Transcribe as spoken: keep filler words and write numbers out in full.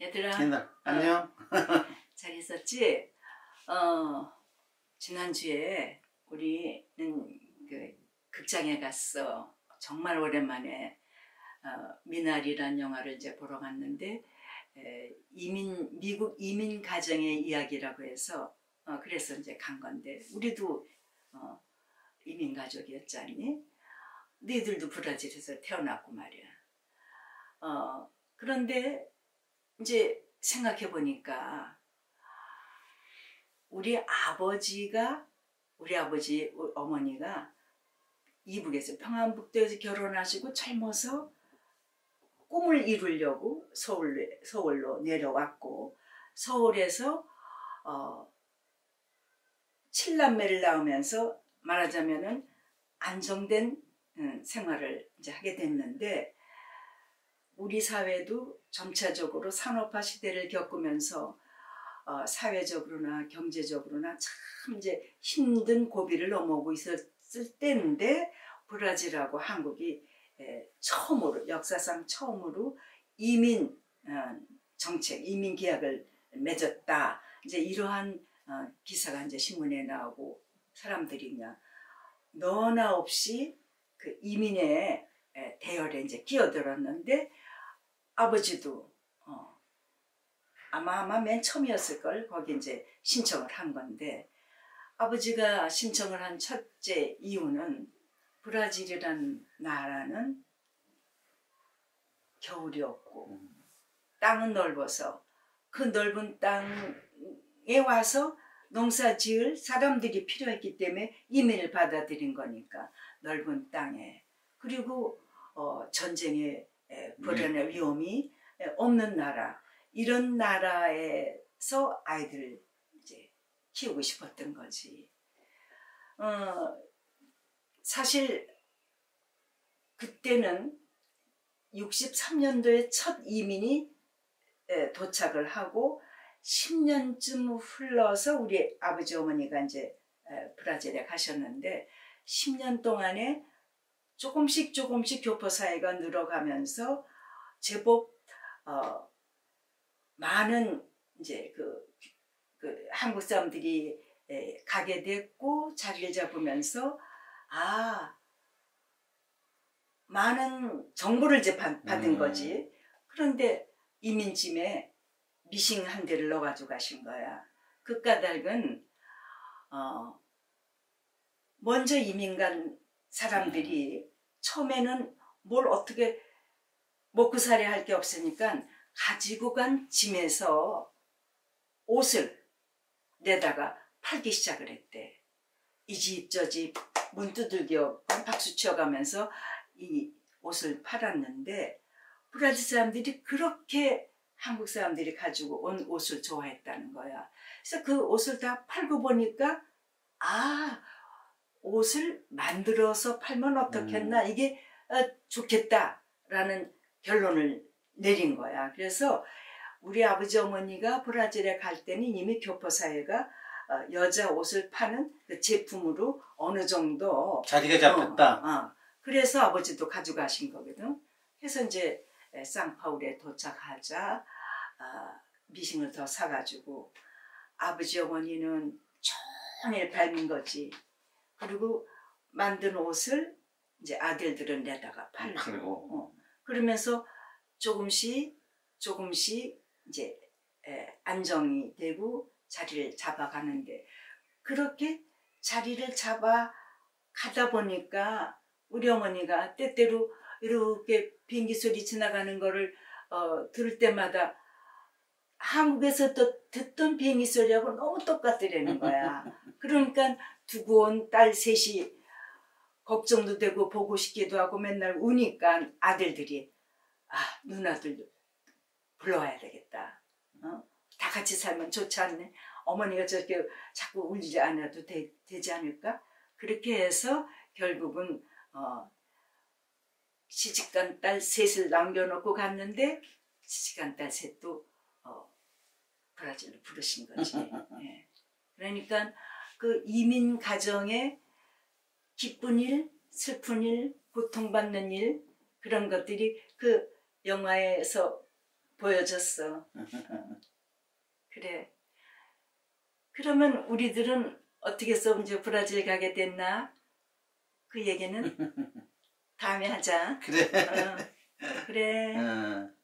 얘들아, 옛날 안녕. 어, 잘 있었지? 어, 지난주에 우리는 그 극장에 갔어. 정말 오랜만에 어, 미나리란 영화를 이제 보러 갔는데 에, 이민 미국 이민 가정의 이야기라고 해서 어, 그래서 이제 간 건데 우리도 어, 이민 가족이었잖니? 너희들도 브라질에서 태어났고 말이야. 어, 그런데 이제 생각해 보니까 우리 아버지가 우리 아버지 어머니가 이북에서 평안북도에서 결혼하시고 젊어서 꿈을 이루려고 서울, 서울로 내려왔고 서울에서 어, 칠남매를 낳으면서 말하자면은 안정된 음, 생활을 이제 하게 됐는데 우리 사회도 점차적으로 산업화 시대를 겪으면서 어, 사회적으로나 경제적으로나 참 이제 힘든 고비를 넘어오고 있었을 때인데 브라질하고 한국이 에, 처음으로 역사상 처음으로 이민 어, 정책, 이민 계약을 맺었다. 이제 이러한 어, 기사가 이제 신문에 나오고 사람들이 그냥 너나 없이 그 이민의 에, 대열에 이제 끼어들었는데 아버지도 어, 아마 아마 맨 처음이었을 걸 거기 이제 신청을 한 건데 아버지가 신청을 한 첫째 이유는 브라질이라는 나라는 겨울이 없고 땅은 넓어서 그 넓은 땅에 와서 농사 지을 사람들이 필요했기 때문에 이민을 받아들인 거니까 넓은 땅에 그리고 어, 전쟁의 불안의 위험이 없는 나라 이런 나라에서 아이들을 이제 키우고 싶었던 거지. 어, 사실 그때는 육십삼 년도에 첫 이민이 도착을 하고 십 년쯤 흘러서 우리 아버지 어머니가 이제 브라질에 가셨는데 십 년 동안에 조금씩 조금씩 교포 사회가 늘어가면서 제법 어, 많은 이제 그, 그 한국 사람들이 에, 가게 됐고 자리를 잡으면서 아 많은 정보를 이제 받, 받은 음. 거지. 그런데 이민짐에 미싱 한 대를 넣어가지고 가신 거야. 그 까닭은 어, 먼저 이민 간 사람들이 처음에는 뭘 어떻게 먹고 살아야 할 게 없으니까 가지고 간 짐에서 옷을 내다가 팔기 시작을 했대. 이 집 저 집 문 두들겨 박수 쳐가면서 이 옷을 팔았는데 브라질 사람들이 그렇게 한국 사람들이 가지고 온 옷을 좋아했다는 거야. 그래서 그 옷을 다 팔고 보니까 아 옷을 만들어서 팔면 어떻겠나 이게 어, 좋겠다라는 결론을 내린 거야. 그래서 우리 아버지 어머니가 브라질에 갈 때는 이미 교포 사회가 어, 여자 옷을 파는 그 제품으로 어느 정도 자리가 잡혔다. 어, 어. 그래서 아버지도 가져가신 거거든. 그래서 이제 상파울에 도착하자 어, 미싱을 더 사가지고 아버지 어머니는 종일 밟는 거지. 그리고 만든 옷을 이제 아들들은 내다가 팔고 어. 그러면서 조금씩 조금씩 이제 에, 안정이 되고 자리를 잡아가는데 그렇게 자리를 잡아 가다 보니까 우리 어머니가 때때로 이렇게 비행기 소리 지나가는 거를 어, 들을 때마다 한국에서 또 듣던 비행기 소리하고 너무 똑같더라는 거야. 그러니까 두고 온 딸 셋이 걱정도 되고 보고 싶기도 하고 맨날 우니까 아들들이 아 누나들 불러와야 되겠다. 어? 다 같이 살면 좋지 않네. 어머니가 저렇게 자꾸 울지 않아도 되, 되지 않을까? 그렇게 해서 결국은 어, 시집간 딸 셋을 남겨놓고 갔는데 시집간 딸 셋도 어, 브라질로 부르신 거지. 예. 그러니까 그 이민 가정에 기쁜 일, 슬픈 일, 고통받는 일 그런 것들이 그 영화에서 보여줬어. 그래. 그러면 우리들은 어떻게 해서 이제 브라질 가게 됐나? 그 얘기는 다음에 하자. 그래. 어, 그래. 어.